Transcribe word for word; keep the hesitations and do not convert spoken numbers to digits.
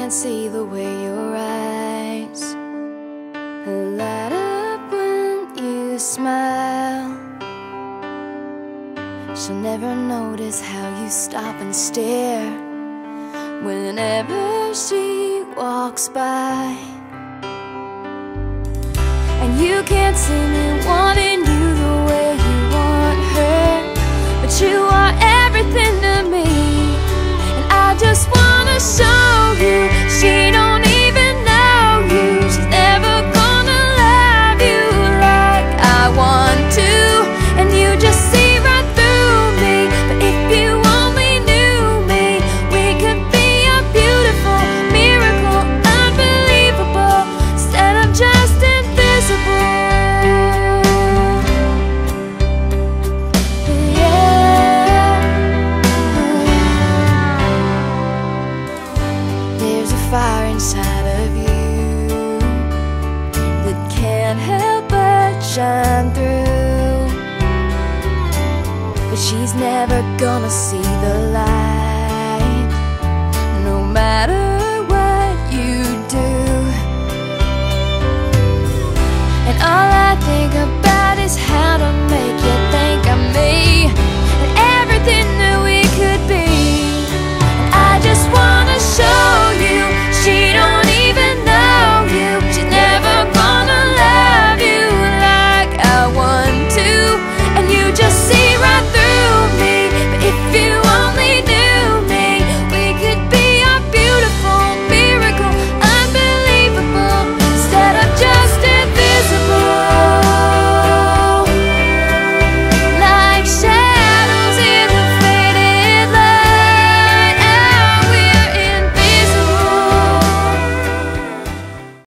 can't see the way your eyes light up when you smile. She'll never notice how you stop and stare whenever she walks by. And you can't see me wanting you the way you want her, but you are everything to me, and I just wanna show you she don't even know you. She's never gonna love you like I want to, and you just see right through me. But if you only knew me, we could be a beautiful miracle, unbelievable. Instead I'm just invisible. Fire inside of you that can't help but shine through, but she's never gonna see the light.